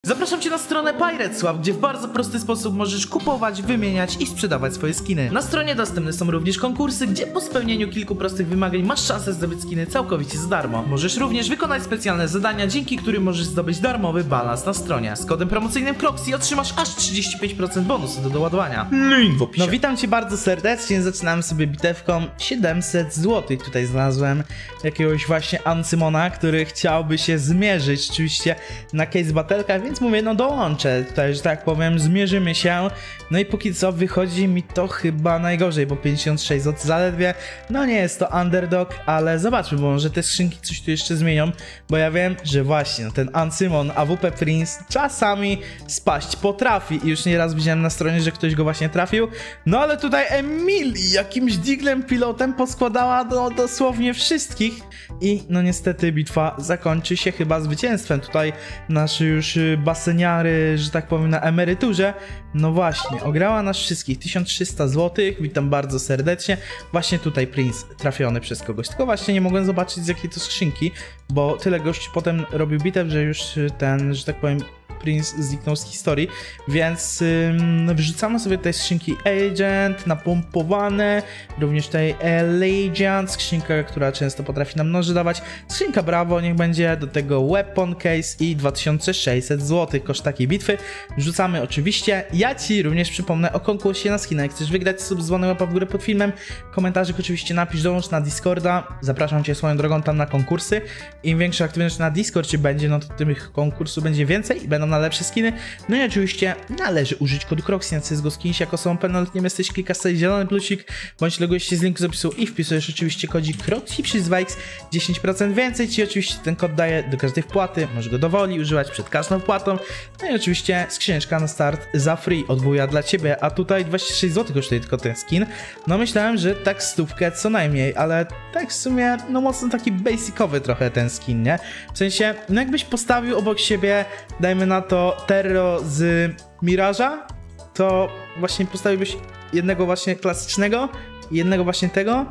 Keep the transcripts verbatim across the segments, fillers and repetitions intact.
Zapraszam cię na stronę PiratesSwap, gdzie w bardzo prosty sposób możesz kupować, wymieniać i sprzedawać swoje skiny. Na stronie dostępne są również konkursy, gdzie po spełnieniu kilku prostych wymagań masz szansę zdobyć skiny całkowicie za darmo. Możesz również wykonać specjalne zadania, dzięki którym możesz zdobyć darmowy balans na stronie. Z kodem promocyjnym Croxy otrzymasz aż trzydzieści pięć procent bonusu do doładowania. Link w opisie. No witam cię bardzo serdecznie, zaczynamy sobie bitewką. Siedemset złotych tutaj znalazłem jakiegoś właśnie Ancymona, który chciałby się zmierzyć oczywiście na case battle'kach, więc mówię, no dołączę tutaj, że tak powiem, zmierzymy się. No i póki co wychodzi mi to chyba najgorzej, bo pięćdziesiąt sześć złotych zaledwie. No nie jest to underdog, ale zobaczmy, bo może te skrzynki coś tu jeszcze zmienią, bo ja wiem, że właśnie no, ten Ancymon A W P Prince czasami spaść potrafi i już nieraz widziałem na stronie, że ktoś go właśnie trafił. No ale tutaj Emily jakimś diglem pilotem poskładała do, dosłownie wszystkich i no niestety bitwa zakończy się chyba zwycięstwem. Tutaj nasz już baseniary, że tak powiem, na emeryturze. No właśnie, ograła nas wszystkich, tysiąc trzysta złotych, witam bardzo serdecznie. Właśnie tutaj Prince trafiony przez kogoś, tylko właśnie nie mogłem zobaczyć z jakiej to skrzynki, bo tyle gości potem robił bitew, że już ten, że tak powiem, Prince zniknął z historii, więc ym, wrzucamy sobie tutaj skrzynki Agent, napompowane, również tutaj Legend, skrzynka, która często potrafi nam noży dawać, skrzynka Bravo niech będzie, do tego Weapon Case i dwa tysiące sześćset złotych koszt takiej bitwy. Wrzucamy oczywiście. Ja ci również przypomnę o konkursie na skina. Jak chcesz wygrać, sub, dzwonek, łapa w górę pod filmem, komentarzyk oczywiście napisz, dołącz na Discorda, zapraszam cię swoją drogą tam na konkursy. Im większa aktywność na Discordzie będzie, no to tych konkursów będzie więcej i będą na lepsze skiny. No i oczywiście należy użyć kodu Croxy na C S G O Skins. Jak osobą pełnoletnią jesteś, klikasz sobie zielony plusik, bądź logujesz się z linku z opisu i wpisujesz oczywiście kodzik Croxy przez dwa X, dziesięć procent więcej ci oczywiście ten kod daje do każdej wpłaty, możesz go dowoli używać przed każdą wpłatą. No i oczywiście skrzyneczka na start za free od wuja dla ciebie, a tutaj dwadzieścia sześć złotych kosztuje tylko ten skin. No myślałem, że tak stówkę co najmniej, ale tak w sumie no mocno taki basicowy trochę ten skin, nie? W sensie, no jakbyś postawił obok siebie, dajmy na to Terro z Mirage'a, to właśnie postawiłbyś jednego właśnie klasycznego i jednego właśnie tego.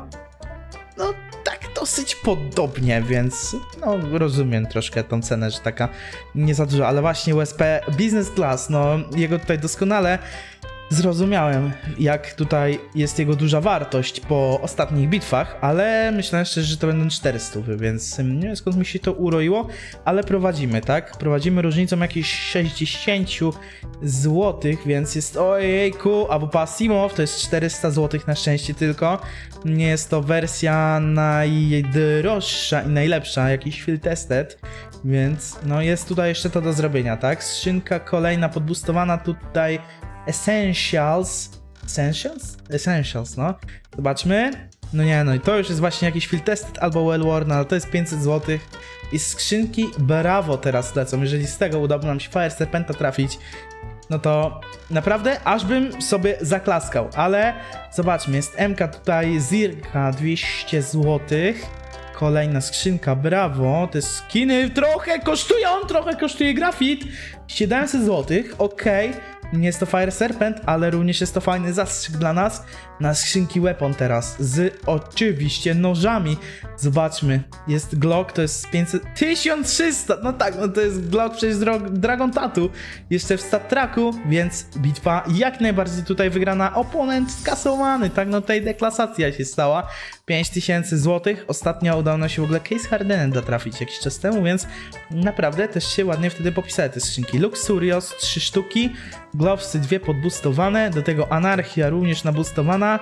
No tak dosyć podobnie, więc no rozumiem troszkę tą cenę, że taka nie za dużo, ale właśnie U S P Business Class, no jego tutaj doskonale zrozumiałem, jak tutaj jest jego duża wartość po ostatnich bitwach, ale myślałem szczerze, że to będą czterysta, więc nie wiem skąd mi się to uroiło, ale prowadzimy, tak? Prowadzimy różnicą jakieś sześćdziesiąt złotych, więc jest ojejku, A W P Asimov to jest czterysta złotych na szczęście tylko. Nie jest to wersja najdroższa i najlepsza, jakiś field tested, więc no jest tutaj jeszcze to do zrobienia, tak? Skrzynka kolejna podbustowana tutaj Essentials. Essentials? Essentials, no. Zobaczmy. No nie, no i to już jest właśnie jakiś field tested albo well worn, ale to jest pięćset złotych. I skrzynki Bravo teraz lecą. Jeżeli z tego udało nam się Fire Serpenta trafić, no to naprawdę aż bym sobie zaklaskał. Ale zobaczmy, jest M K tutaj, Zirka dwieście złotych. Kolejna skrzynka Bravo, te skiny trochę kosztują, trochę kosztuje grafit. siedemset złotych, okej. Okay. Nie jest to Fire Serpent, ale również jest to fajny zastrzyk dla nas na skrzynki Weapon teraz, z oczywiście nożami. Zobaczmy, jest Glock, to jest pięćset, tysiąc trzysta, no tak, no to jest Glock przez Dragon Tattoo, jeszcze w stat tracku, więc bitwa jak najbardziej tutaj wygrana, oponent skasowany, tak, no tutaj deklasacja się stała, pięć tysięcy złotych, ostatnio udało nam się w ogóle Case Hardened trafić jakiś czas temu, więc naprawdę też się ładnie wtedy popisały te skrzynki. Luxurious, trzy sztuki, Glovesy dwie podbustowane, do tego Anarchia również nabustowana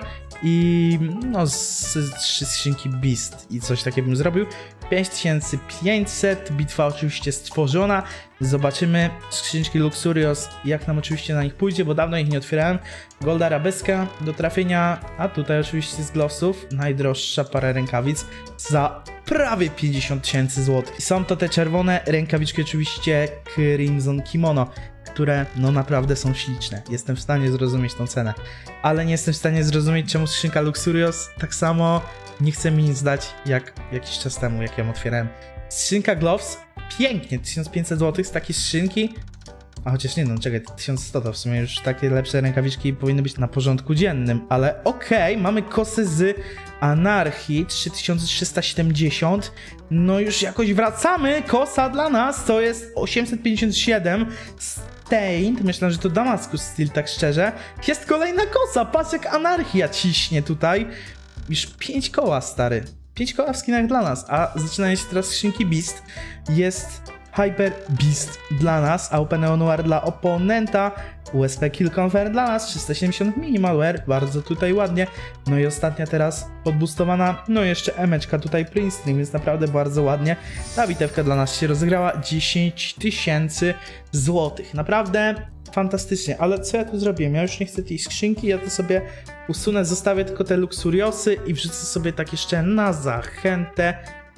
i no z trzy skrzynki Beast i coś takiego bym zrobił. pięć tysięcy pięćset, bitwa oczywiście stworzona. Zobaczymy skrzynki Luxurious, jak nam oczywiście na nich pójdzie, bo dawno ich nie otwierałem. Gold Arabeska do trafienia, a tutaj oczywiście z Glowsów najdroższa para rękawic za prawie pięćdziesiąt tysięcy złotych. I są to te czerwone rękawiczki oczywiście Crimson Kimono, które no naprawdę są śliczne. Jestem w stanie zrozumieć tą cenę, ale nie jestem w stanie zrozumieć, czemu skrzynka Luxurious tak samo nie chce mi nic dać jak jakiś czas temu, jak ją otwierałem. Skrzynka Gloves, pięknie, tysiąc pięćset złotych z takiej skrzynki, A chociaż nie, no czekaj, tysiąc sto to w sumie już takie lepsze rękawiczki powinny być na porządku dziennym, ale okej, okay, mamy kosę z Anarchii, trzy tysiące trzysta siedemdziesiąt, no już jakoś wracamy, kosa dla nas to jest osiemset pięćdziesiąt siedem, Stained, myślę, że to Damascus Steel, tak szczerze, jest kolejna kosa, patrz jak Anarchia ciśnie tutaj, już pięć koła, stary, pięć koła w skinach dla nas, a zaczynają się teraz skrzynki Beast, jest Hyper Beast dla nas, A W P Neo Noir dla oponenta, U S P Kill Confirm dla nas, trzysta siedemdziesiąt Minimalware, bardzo tutaj ładnie. No i ostatnia teraz podbustowana, no jeszcze emeczka tutaj Princeton, więc naprawdę bardzo ładnie. Ta bitewka dla nas się rozegrała, dziesięć tysięcy złotych, naprawdę fantastycznie, ale co ja tu zrobiłem? Ja już nie chcę tej skrzynki, ja to sobie usunę, zostawię tylko te Luxuriosy i wrzucę sobie tak jeszcze na zachętę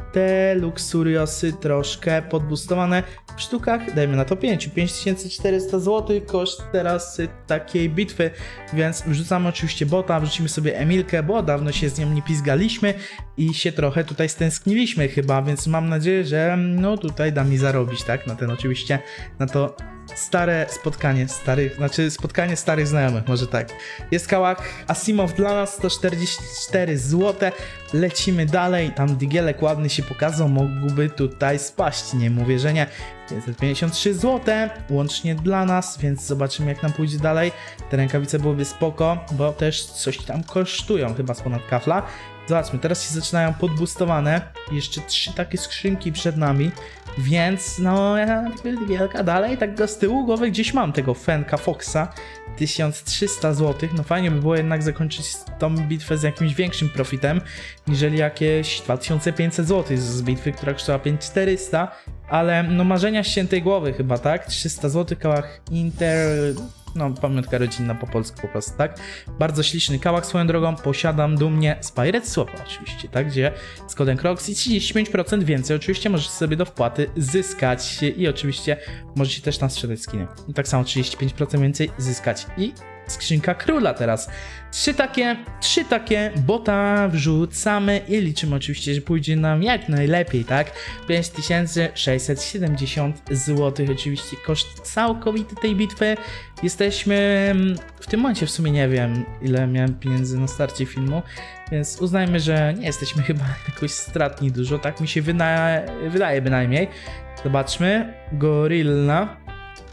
te Luxuriosy troszkę podbustowane w sztukach, dajmy na to pięć, pięć tysięcy czterysta złotych koszt teraz takiej bitwy, więc wrzucamy oczywiście bota, wrzucimy sobie Emilkę, bo dawno się z nią nie pizgaliśmy i się trochę tutaj stęskniliśmy chyba, więc mam nadzieję, że no tutaj da mi zarobić, tak, na ten oczywiście, na to stare spotkanie starych, znaczy spotkanie starych znajomych, może tak. Jest kałach Asimov dla nas, sto czterdzieści cztery złote, lecimy dalej, tam digielek ładny się pokazał, mógłby tutaj spaść, nie mówię, że nie. pięćset pięćdziesiąt trzy złote łącznie dla nas, więc zobaczymy jak nam pójdzie dalej. Te rękawice byłyby spoko, bo też coś tam kosztują chyba z ponad kafla. Zobaczmy, teraz się zaczynają podbustowane, jeszcze trzy takie skrzynki przed nami, więc no wielka dalej, tak go z tyłu głowy gdzieś mam tego Fenka Foxa, tysiąc trzysta złotych, no fajnie by było jednak zakończyć tą bitwę z jakimś większym profitem, niżeli jakieś dwa tysiące pięćset złotych z bitwy, która kosztowała pięć tysięcy czterysta, ale no marzenia ściętej głowy chyba, tak? trzysta złotych kałach Inter... no pamiątka rodzinna po polsku po prostu, tak? Bardzo śliczny kałak swoją drogą, posiadam dumnie z Pirate Swap oczywiście, tak? Gdzie z kodem Croxy trzydzieści pięć procent więcej oczywiście możecie sobie do wpłaty zyskać i oczywiście możecie też tam sprzedać skiny. I tak samo trzydzieści pięć procent więcej zyskać i skrzynka króla teraz. Trzy takie, trzy takie bota wrzucamy i liczymy oczywiście, że pójdzie nam jak najlepiej, tak? pięć tysięcy sześćset siedemdziesiąt złotych oczywiście koszt całkowity tej bitwy. Jesteśmy w tym momencie w sumie nie wiem ile miałem pieniędzy na starcie filmu, więc uznajmy, że nie jesteśmy chyba jakoś stratni dużo, tak mi się wydaje, wydaje bynajmniej. Zobaczmy, Gorilla.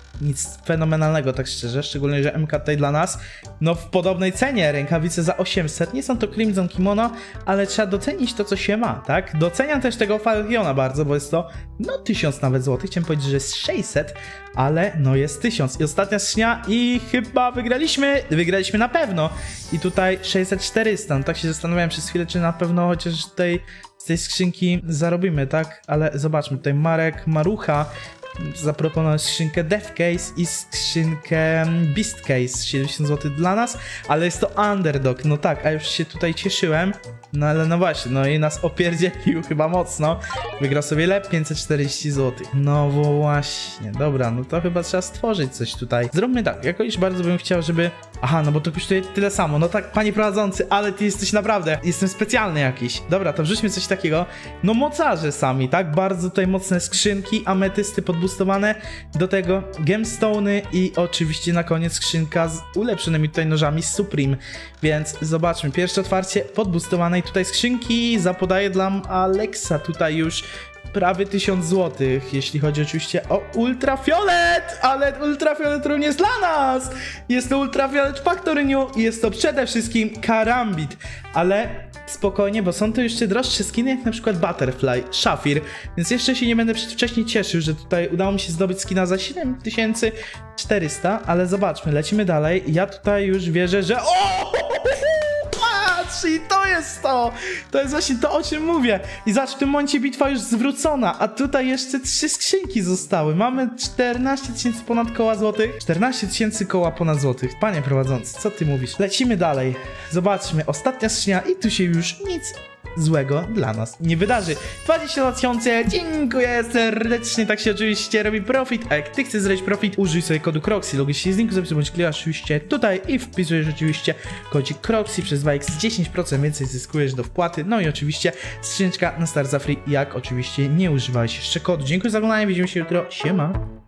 Nic fenomenalnego, tak szczerze, szczególnie, że M K tutaj dla nas, no w podobnej cenie, rękawice za osiemset, nie są to Crimson Kimono, ale trzeba docenić to, co się ma, tak? Doceniam też tego Falchiona bardzo, bo jest to, no tysiąc nawet złotych, chciałem powiedzieć, że jest sześćset, ale no jest tysiąc. I ostatnia skrzynia i chyba wygraliśmy, wygraliśmy na pewno. I tutaj sześćset czterysta, no tak się zastanawiałem przez chwilę, czy na pewno chociaż tej, z tej skrzynki zarobimy, tak? Ale zobaczmy, tutaj Marek Marucha zaproponował skrzynkę Death Case i skrzynkę Beast Case, siedemdziesiąt złotych dla nas, ale jest to underdog, no tak, a już się tutaj cieszyłem, no ale no właśnie, no i nas opierdzielił chyba mocno, wygrał sobie lep pięćset czterdzieści złotych, no właśnie, dobra, no to chyba trzeba stworzyć coś tutaj, zróbmy tak, jakoś bardzo bym chciał, żeby, aha, no bo to kosztuje tyle samo, no tak, panie prowadzący, ale ty jesteś naprawdę, jestem specjalny jakiś, dobra, to wrzućmy coś takiego, no mocarze sami, tak, bardzo tutaj mocne skrzynki, ametysty podbustowane, do tego gemstone'y i oczywiście na koniec skrzynka z ulepszonymi tutaj nożami z Supreme, więc zobaczmy, pierwsze otwarcie podbustowane i tutaj skrzynki zapodaję dla Alexa, tutaj już prawie tysiąc złotych, jeśli chodzi oczywiście o Ultrafiolet, ale Ultrafiolet również dla nas, jest to Ultrafiolet Factory New i jest to przede wszystkim Karambit, ale spokojnie, bo są to jeszcze droższe skiny, jak na przykład Butterfly, Shafir, więc jeszcze się nie będę wcześniej cieszył, że tutaj udało mi się zdobyć skina za siedem tysięcy czterysta, ale zobaczmy, lecimy dalej, ja tutaj już wierzę, że o! I to jest to! To jest właśnie to, o czym mówię. I zobacz, w tym momencie bitwa już zwrócona, a tutaj jeszcze trzy skrzynki zostały. Mamy czternaście tysięcy ponad koła złotych. czternaście tysięcy koła ponad złotych. Panie prowadzący, co ty mówisz? Lecimy dalej. Zobaczmy, ostatnia skrzynia i tu się już nic złego dla nas nie wydarzy. dwadzieścia tysięcy, dziękuję serdecznie, tak się oczywiście robi profit, a jak ty chcesz zrobić profit, użyj sobie kodu Croxy, loguj się z linku, zapisz bądź klikasz oczywiście tutaj i wpisujesz oczywiście kodzik Croxy przez dwa x, dziesięć procent więcej zyskujesz do wpłaty, no i oczywiście skrzyneczka na start za free, jak oczywiście nie używałeś jeszcze kodu. Dziękuję za oglądanie, widzimy się jutro, siema!